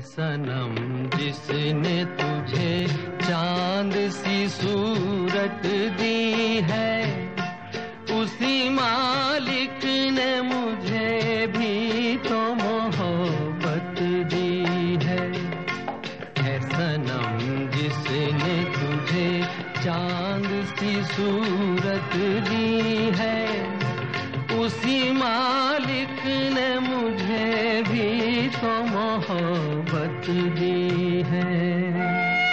सनम जिसने तुझे चांद सी सूरत दी है, उसी मालिक ने मुझे भी तो मोहब्बत दी है। ऐ सनम जिसने तुझे चांद सी सूरत दी है, उसी मालिक ने मुझे भी तो मोहब्बत दी है।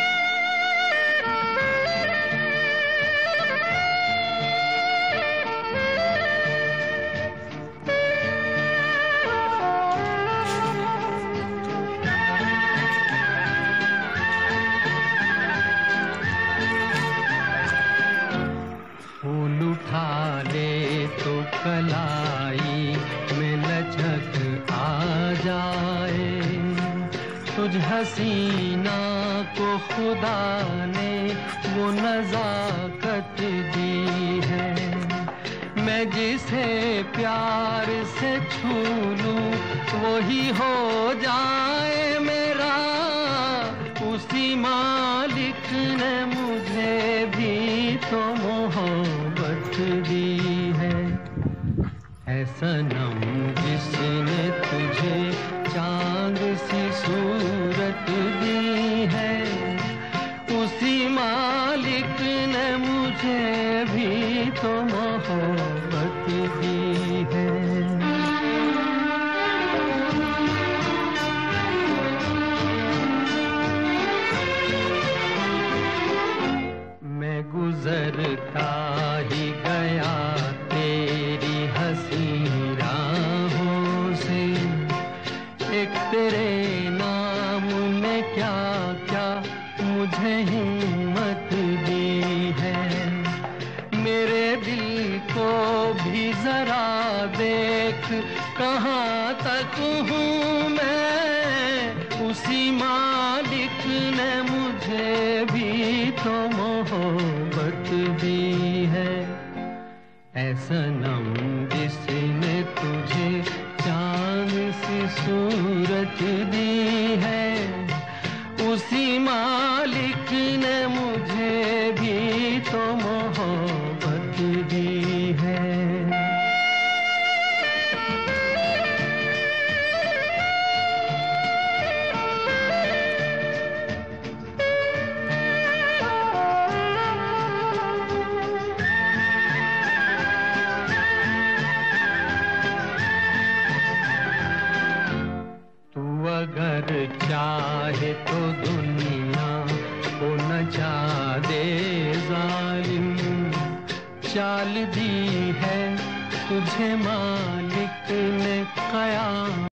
फूल उठा ले तो कलाई में लचक आ जाए, तुझ हसीना को खुदा ने वो नजाकत दी है। मैं जिसे प्यार से छू लूं वही हो जाए मेरा, उसी मालिक ने मुझे भी तो मोहब्बत दी है। ऐ सनम जिसने तुझे चांद सी सूरत दी है, उसी मालिक ने मुझे भी तो मोहब्बत दी है। गुजरता ही गया तेरी हंसी राहों से, एक तेरे नाम ने क्या क्या मुझे हिम्मत दी है। मेरे दिल को भी जरा देख कहाँ तक हूँ मैं, उसी मालिक ने मुझे भी तो मोहब्बत दी है। ऐ सनम जिसने तुझे चांद सी सूरत दी है, उसी मालिक ने मुझे भी तो मोहब्बत दी है। अगर चाहे तो दुनिया को नचा दे जालिम, चाल दी है तुझे मालिक ने कयामत